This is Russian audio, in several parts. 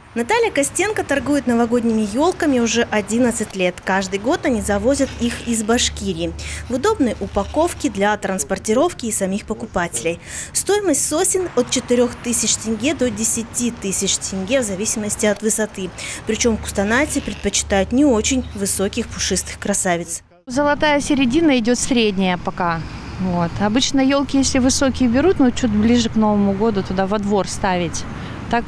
Наталья Костенко торгует новогодними елками уже 11 лет. Каждый год они завозят их из Башкирии в удобной упаковке для транспортировки и самих покупателей. Стоимость сосен от 4000 тенге до 10 тысяч тенге в зависимости от высоты. Причем кустанайцы предпочитают не очень высоких пушистых красавиц. Золотая середина идет средняя пока. Вот. Обычно елки, если высокие берут, но чуть ближе к Новому году туда во двор ставить. Так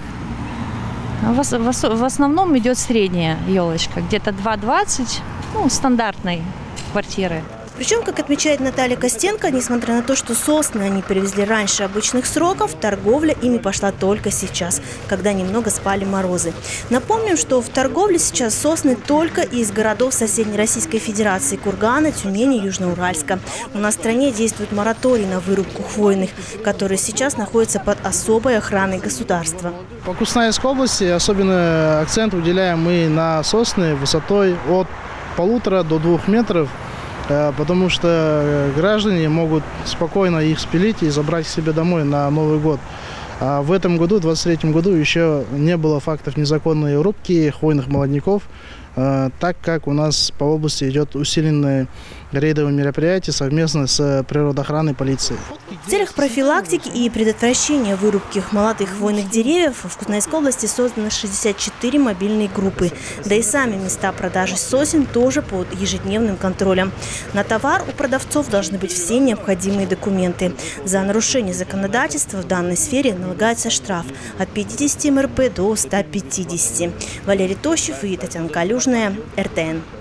в основном идет средняя елочка, где-то 2,20, стандартной квартиры. Причем, как отмечает Наталья Костенко, несмотря на то, что сосны они привезли раньше обычных сроков, торговля ими пошла только сейчас, когда немного спали морозы. Напомним, что в торговле сейчас сосны только из городов соседней Российской Федерации – Кургана, Тюмени, Южноуральска. У нас в стране действует мораторий на вырубку хвойных, который сейчас находится под особой охраной государства. По Кустанайской области особенно акцент уделяем мы на сосны высотой от 1,5 до 2 метров. Потому что граждане могут спокойно их спилить и забрать к себе домой на Новый год. А в этом году, в 2023 году, еще не было фактов незаконной рубки хвойных молодняков, так как у нас по области идет усиленное рейдовое мероприятие совместно с природоохраной полицией. В целях профилактики и предотвращения вырубки молодых хвойных деревьев в Кустанайской области созданы 64 мобильные группы. Да и сами места продажи сосен тоже под ежедневным контролем. На товар у продавцов должны быть все необходимые документы. За нарушение законодательства в данной сфере налагается штраф от 50 МРП до 150. Валерий Тощев и Татьяна Калюжная, РТН.